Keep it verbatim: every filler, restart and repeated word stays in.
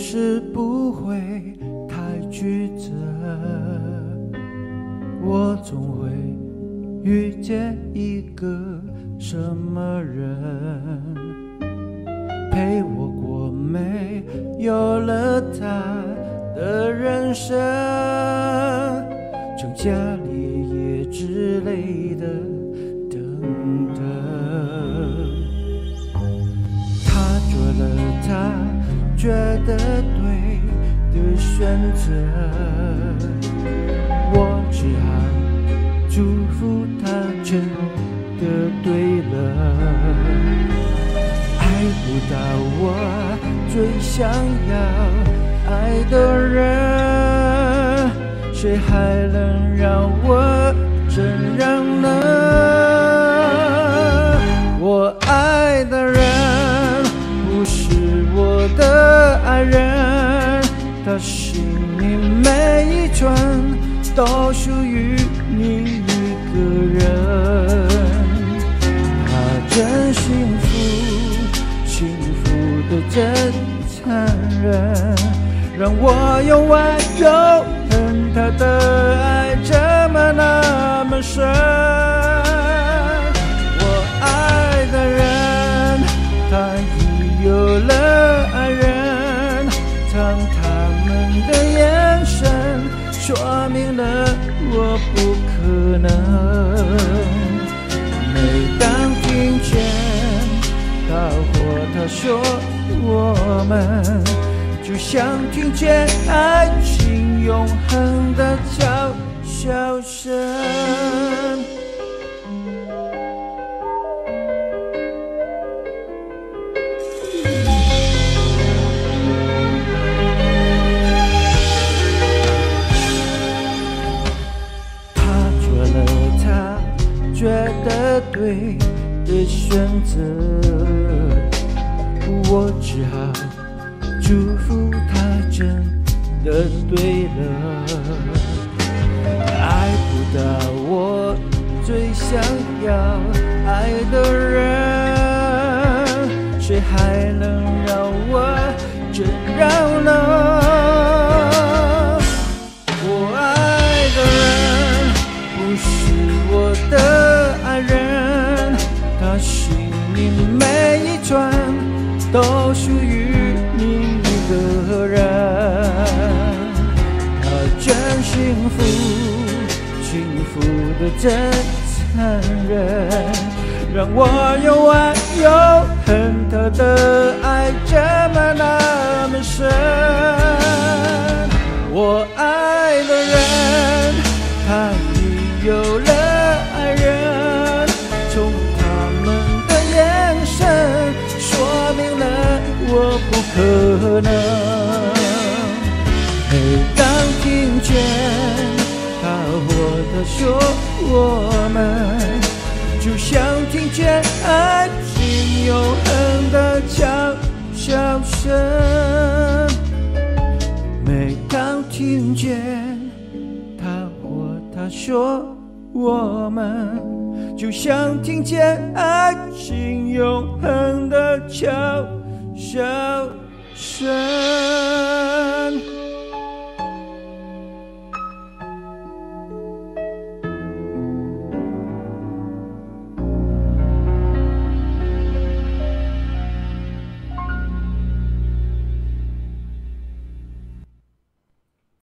是不会太曲折，我总会遇见一个什么人，陪我过没有了他的人生，成家立业之类的等等。他做了他觉得对的选择，我只好祝福他真的对了。爱不到我最想要爱的人，谁还能让我怎样呢？我爱的人不是我的爱人，他心里每一寸都属于你一个人。他真幸福，幸福的真残忍，让我又爱又恨，他的爱怎么那么深？我爱的人，他已有了爱人，当他们的眼神说明了我不可能。每当听见他或她说我们，就像听见爱情永恒的悄悄声。他做了他觉得对的选择，我只好祝福他真的对了。爱不到我最想要爱的人，谁还能让我怎样呢？我爱的人不是我的爱人，他心里每一寸都属于你一个人。他真幸福，幸福的真残忍，让我又爱又恨，他的爱怎么那么深？我爱的人，他已有了爱人，从他们的眼神说明了我不可能。每当听见他或她说我们，就像听见爱情永恒的悄悄声。每当听见他或她说我们，就像听见爱情永恒的悄悄声。